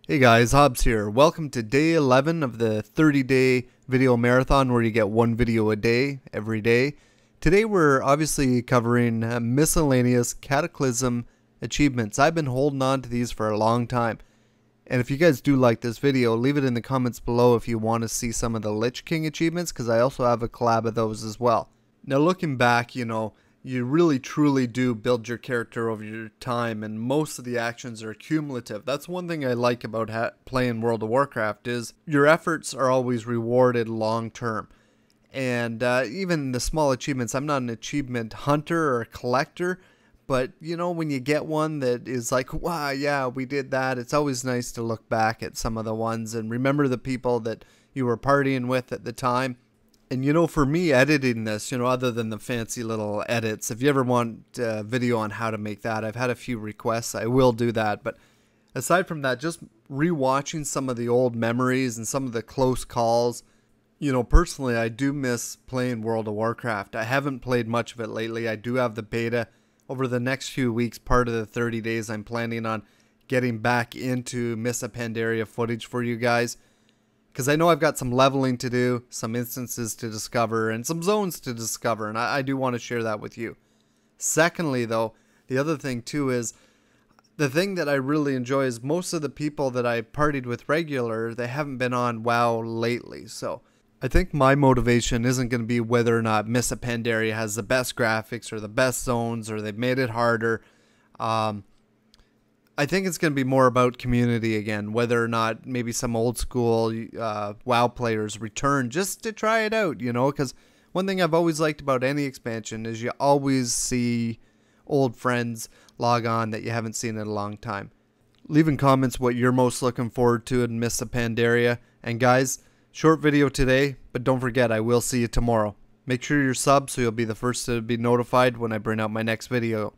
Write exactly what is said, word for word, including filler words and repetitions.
Hey guys, Hobbs here. Welcome to day eleven of the thirty day video marathon where you get one video a day every day. Today we're obviously covering uh, miscellaneous Cataclysm achievements. I've been holding on to these for a long time. And if you guys do like this video, leave it in the comments below if you want to see some of the Lich King achievements, because I also have a collab of those as well. Now looking back, you know, you really truly do build your character over your time, and most of the actions are cumulative. That's one thing I like about ha playing World of Warcraft, is your efforts are always rewarded long term. And uh, even the small achievements, I'm not an achievement hunter or a collector, but you know, when you get one that is like, wow, yeah, we did that, it's always nice to look back at some of the ones and remember the people that you were partying with at the time. And you know, for me editing this, you know, other than the fancy little edits, if you ever want a video on how to make that, I've had a few requests, I will do that. But aside from that, just rewatching some of the old memories and some of the close calls, you know, personally, I do miss playing World of Warcraft. I haven't played much of it lately. I do have the beta. Over the next few weeks, part of the thirty days, I'm planning on getting back into Mists of Pandaria footage for you guys. Because I know I've got some leveling to do, some instances to discover, and some zones to discover, and I, I do want to share that with you. Secondly, though, the other thing too is, the thing that I really enjoy is most of the people that I partied with regular, they haven't been on WoW lately. So I think my motivation isn't going to be whether or not Mists of Pandaria has the best graphics or the best zones or they've made it harder. Um, I think it's going to be more about community again, whether or not maybe some old school uh, WoW players return just to try it out, you know, because one thing I've always liked about any expansion is you always see old friends log on that you haven't seen in a long time. Leave in comments what you're most looking forward to in Mists of Pandaria. And guys, short video today, but don't forget, I will see you tomorrow. Make sure you're subbed so you'll be the first to be notified when I bring out my next video.